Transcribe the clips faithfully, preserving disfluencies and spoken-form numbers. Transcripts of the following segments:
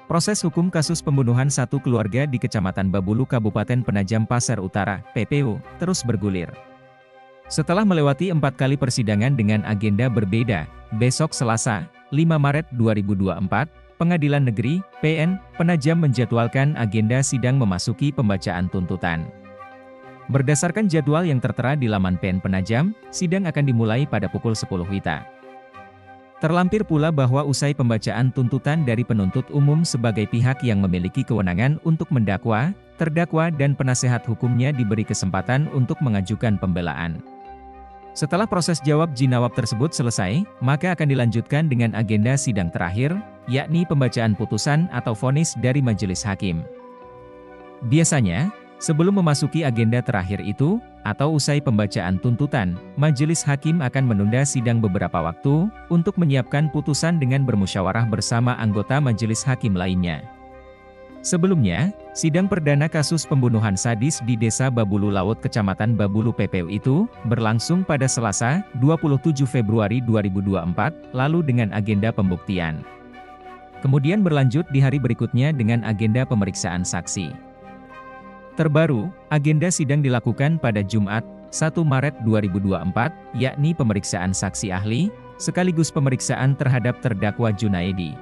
Proses hukum kasus pembunuhan satu keluarga di Kecamatan Babulu Kabupaten Penajam Pasar Utara, P P U, terus bergulir. Setelah melewati empat kali persidangan dengan agenda berbeda, besok Selasa, lima Maret dua ribu dua puluh empat, Pengadilan Negeri, P N, Penajam menjadwalkan agenda sidang memasuki pembacaan tuntutan. Berdasarkan jadwal yang tertera di laman P N Penajam, sidang akan dimulai pada pukul sepuluh WITA. Terlampir pula bahwa usai pembacaan tuntutan dari penuntut umum sebagai pihak yang memiliki kewenangan untuk mendakwa, terdakwa dan penasehat hukumnya diberi kesempatan untuk mengajukan pembelaan. Setelah proses jawab jinawab tersebut selesai, maka akan dilanjutkan dengan agenda sidang terakhir, yakni pembacaan putusan atau vonis dari majelis hakim. Biasanya, sebelum memasuki agenda terakhir itu, atau usai pembacaan tuntutan, majelis hakim akan menunda sidang beberapa waktu, untuk menyiapkan putusan dengan bermusyawarah bersama anggota majelis hakim lainnya. Sebelumnya, sidang perdana kasus pembunuhan sadis di Desa Babulu Laut Kecamatan Babulu P P U itu, berlangsung pada Selasa, dua puluh tujuh Februari dua ribu dua puluh empat, lalu dengan agenda pembuktian. Kemudian berlanjut di hari berikutnya dengan agenda pemeriksaan saksi. Terbaru, agenda sidang dilakukan pada Jumat, satu Maret dua ribu dua puluh empat, yakni pemeriksaan saksi ahli, sekaligus pemeriksaan terhadap terdakwa Junaedi.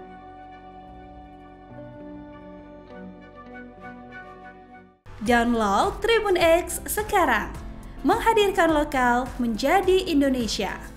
Download Tribun X sekarang, menghadirkan lokal menjadi Indonesia.